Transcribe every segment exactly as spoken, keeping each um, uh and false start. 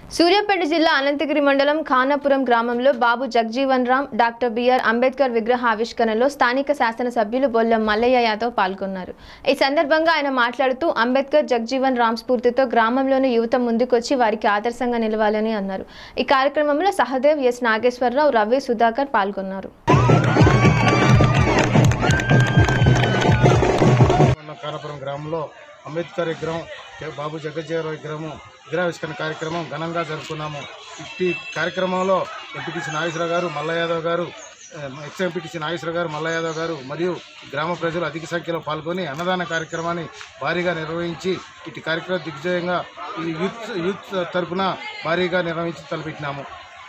సూర్యాపేట జిల్లా అనంతగిరి మండలం ఖానాపురం గ్రామంలో బాబు జగజీవన్ రామ్ డాక్టర్ బిఆర్ అంబేద్కర్ విగ్రహ ఆవిష్కరణలో స్థానిక శాసనసభ్యులు బొల్లం మల్లయ్య యాదవ్ పాల్గొన్నారు। ఈ సందర్భంగా ఆయన మాట్లాడుతూ అంబేద్కర్ జగజీవన్ రామ్ స్ఫూర్తితో గ్రామంలోని యువత ముందుకొచ్చి వారికి ఆదర్శంగా నిలవాలని అన్నారు। ఈ కార్యక్రమంలో సహదేవ్, ఎస్ నాగేశ్వరరావు, రవి, సుధాకర్ పాల్గొన్నారు। ఖానాపురం గ్రామంలో అంబేద్కర్ విగ్రహం బాబు జగజీవన్ విగ్రహం విగ్రహావిష్కరణ కార్యక్రమం ఘనంగా జరుపుకున్నాము। ఈ కార్యక్రమంలో ఎంపీటీసీ నాగేశ్వరరావు గారు, మల్లయ్య యాదవ్ గారు, ఎక్స్ ఎంపీటీసీ నాగేశ్వరరావు గారు, మల్లయ్య యాదవ్ గారు మరియు గ్రామ ప్రజలు అధిక సంఖ్యలో పాల్గొని అన్నదాన కార్యక్రమాన్ని భారీగా నిర్వహించి ఇటు కార్యక్రమం దిగ్విజయంగా ఈ యూత్ యూత్ తరఫున భారీగా నిర్వహించి తలపెట్టినాము।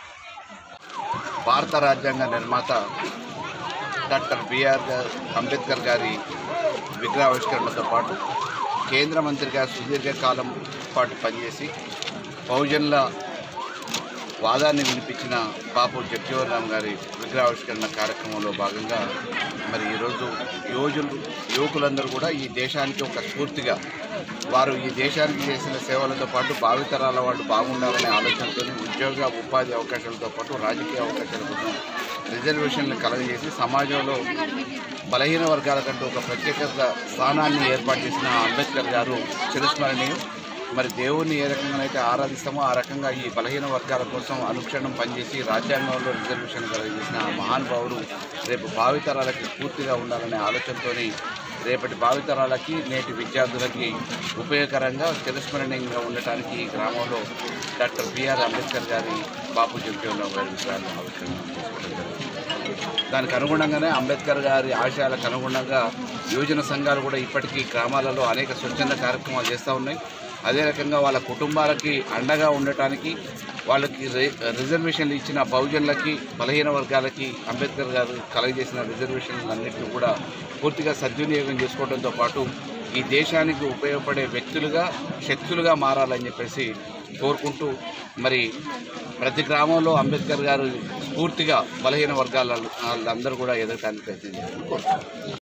భారత రాజ్యాంగ నిర్మాత డాక్టర్ బిఆర్ అంబేద్కర్ గారి విగ్రహావిష్కరణతో పాటు కేంద్ర మంత్రిగా సుదీర్ఘకాలం పాటు పనిచేసి బహుజనుల వాదాన్ని వినిపించిన బాబు జగజీవన్ రామ్ గారి విగ్రహావిష్కరణ కార్యక్రమంలో భాగంగా మరి ఈరోజు యువజులు యువకులందరూ కూడా ఈ దేశానికి ఒక స్ఫూర్తిగా వారు ఈ దేశానికి చేసిన సేవలతో పాటు భావితరాల వాళ్ళు బాగుండాలనే ఆలోచనతో ఉద్యోగ ఉపాధి అవకాశాలతో పాటు రాజకీయ అవకాశాల కోసం రిజర్వేషన్లు కలగజేసి సమాజంలో బలహీన వర్గాల కంటూ ఒక ప్రత్యేక స్థానాన్ని ఏర్పాటు చేసిన అంబేద్కర్ గారు చిరస్మరణీయం। మరి దేవుణ్ణి ఏ రకంగానైతే ఆరాధిస్తామో ఆ రకంగా ఈ బలహీన వర్గాల కోసం అనుక్షణం పనిచేసి రాజ్యాంగంలో రిజర్వేషన్ కలగజేసిన మహానుభావులు రేపు భావితరాలకి పూర్తిగా ఉండాలనే ఆలోచనతో రేపటి భావితరాలకి నేటి విద్యార్థులకి ఉపయోగకరంగా చిరస్మరణీయంగా ఉండటానికి ఈ గ్రామంలో డాక్టర్ బిఆర్ అంబేద్కర్ గారి బాబు జగజీవన్ రామ్ గారి విగ్రహాన్ని ఆవిష్కరణ చేసుకోవడం జరిగింది। దానికి అనుగుణంగానే అంబేద్కర్ గారి ఆశయాలకు అనుగుణంగా యువజన సంఘాలు కూడా ఇప్పటికీ గ్రామాలలో అనేక స్వచ్ఛంద కార్యక్రమాలు చేస్తూ ఉన్నాయి। అదే రకంగా వాళ్ళ కుటుంబాలకి అండగా ఉండటానికి వాళ్ళకి రిజర్వేషన్లు ఇచ్చిన బహుజనులకి బలహీన వర్గాలకి అంబేద్కర్ గారు కలగజేసిన రిజర్వేషన్లన్నింటినీ కూడా పూర్తిగా సద్వినియోగం చేసుకోవడంతో పాటు ఈ దేశానికి ఉపయోగపడే వ్యక్తులుగా శక్తులుగా మారాలని చెప్పేసి కోరుకుంటూ మరి ప్రతి గ్రామంలో అంబేద్కర్ గారు స్ఫూర్తిగా బలహీన వర్గాల వాళ్ళందరూ కూడా ఎదగటానికి ప్రయత్నం చేస్తున్నారు।